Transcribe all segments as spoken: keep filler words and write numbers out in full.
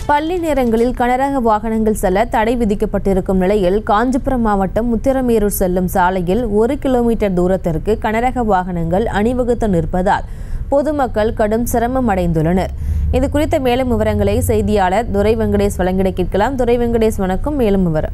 பள்ளி நேரங்களில் கனரக வாகனங்கள் செல்ல தடை விதிக்கப்பட்டிருக்கும் நிலையில் காஞ்சிபுரம் மாவட்டம் முத்திரமேரூர் செல்லும் சாலையில் ஒரு கிலோமீட்டர் தூரத்திற்கு கனரக வாகனங்கள் அணிவகுத்து நிற்பதால் பொதுமக்கள் கடும் சிரமம் அடைந்துள்ளனர். இது குறித்த மேலும் விவரங்களை செய்தியாளர் துரை வெங்கடேஷ் வழங்கிட கேட்கலாம். துரை வெங்கடேஷ், வணக்கம். மேலும் விவரம்.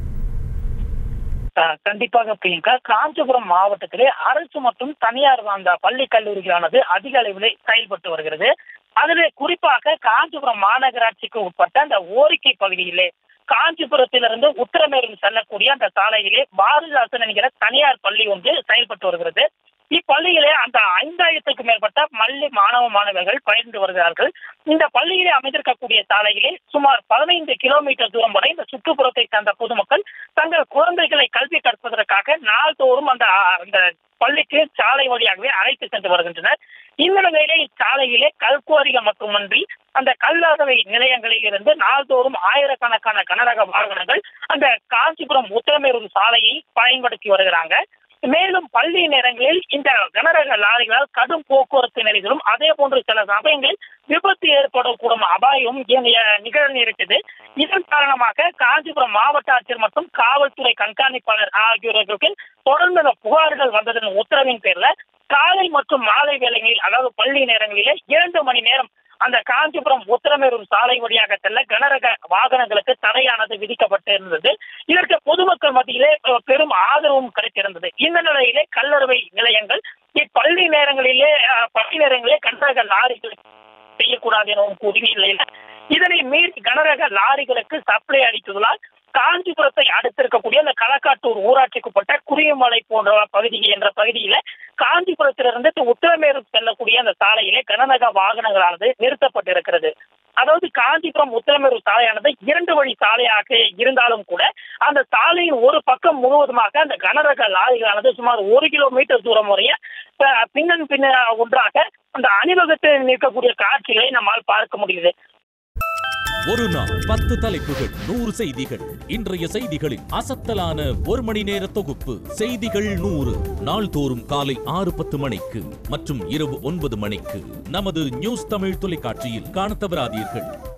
கண்டிப்பாக பிரியங்கா, காஞ்சிபுரம் மாவட்டத்திலே அரசு மற்றும் தனியார் அந்த பள்ளி கல்லூரிகளானது அதிக அளவிலே செயல்பட்டு வருகிறது. அதிலே குறிப்பாக காஞ்சிபுரம் மாநகராட்சிக்கு உட்பட்ட அந்த ஓரிக்கை பகுதியிலே காஞ்சிபுரத்திலிருந்து உத்திரமேரூர் செல்லக்கூடிய அந்த சாலையிலே பாரதிதாசன் என்கிற தனியார் பள்ளி ஒன்று செயல்பட்டு வருகிறது. இப்பள்ளியிலே அந்த ஐந்தாயிரத்துக்கும் மேற்பட்ட பள்ளி மாணவ மாணவர்கள் பயின்று வருகிறார்கள். இந்த பள்ளியிலே அமைந்திருக்கக்கூடிய சாலையிலே சுமார் பதினைந்து கிலோமீட்டர் தூரம் வரை இந்த சுற்றுப்புறத்தை சார்ந்த பொதுமக்கள் தங்கள் குழந்தைகளை கல்வி கற்பதற்காக நாள்தோறும் அந்த அந்த பள்ளிக்கு சாலை வழியாகவே அழைத்து சென்று வருகின்றனர். இந்த நிலையிலே இச்சாலையிலே கல்குவாரிகள் மட்டுமன்றி அந்த கல்லாதவை நிலையங்களில் இருந்து நாள்தோறும் ஆயிரக்கணக்கான கனரக வாகனங்கள் அந்த காஞ்சிபுரம் உத்திரமேரூர் சாலையை பயன்படுத்தி வருகிறாங்க. மேலும் பள்ளி நேரங்களில் இந்த கனரக லாரிகளால் கடும் போக்குவரத்து நெரிசலும் அதே போன்று சில சமயங்களில் விபத்து ஏற்படக்கூடும் அபாயம் நிகழ நேரிட்டது. இதன் காரணமாக காஞ்சிபுரம் மாவட்ட ஆட்சியர் மற்றும் காவல்துறை கண்காணிப்பாளர் ஆகியோருக்கு தொடர்ந்து புகார்கள் வந்ததன் உத்தரவின் பேர்ல காலை மற்றும் மாலை வேளைகளில், அதாவது பள்ளி நேரங்களிலே இரண்டு மணி நேரம் அந்த காஞ்சிபுரம் உத்திரமேரூர் சாலை வழியாக செல்ல கனரக வாகனங்களுக்கு தடையானது விதிக்கப்பட்டிருந்தது. இதற்கு பொதுமக்கள் மத்தியிலே பெரும் ஆதரவும் கிடைத்திருந்தது. இந்த நிலையிலே கல்லறுவை நிலையங்கள் இப்பள்ளி நேரங்களிலே பள்ளி நேரங்களிலே கனரக லாரிகள் செய்யக்கூடாது எனவும் கூறிய நிலையில இதனை மீறி கனரக லாரிகளுக்கு சப்ளை அளித்ததால் காஞ்சிபுரத்தை அடுத்திருக்கக்கூடிய அந்த களக்காட்டூர் ஊராட்சிக்குட்பட்ட குறியமலை போன்ற பகுதி என்ற பகுதியில காஞ்சிபுரத்திலிருந்து உத்திரமேரூர் செல்லக்கூடிய அந்த சாலையிலே கனரக வாகனங்களானது நிறுத்தப்பட்டிருக்கிறது. அதாவது காஞ்சிபுரம் உத்திரமேரூர் சாலையானது இரண்டு வழி சாலையாக இருந்தாலும் கூட அந்த சாலையின் ஒரு பக்கம் முழுவதுமாக அந்த கனரக லாரிகளானது சுமார் ஒரு கிலோமீட்டர் தூரம் வரைய பின்னன் பின்ன ஒன்றாக அந்த அணிவகுத்து நிற்கக்கூடிய காட்சிகளை நம்மால் பார்க்க முடியுது. ஒரு நாள் பத்து தலைப்புகள், நூறு செய்திகள். இன்றைய செய்திகளின் அசத்தலான ஒரு மணி நேர தொகுப்பு செய்திகள் நூறு. நாள்தோறும் காலை ஆறு பத்து மணிக்கு மற்றும் இரவு ஒன்பது மணிக்கு நமது நியூஸ் தமிழ் தொலைக்காட்சியில் காணத் தவறாதீர்கள்.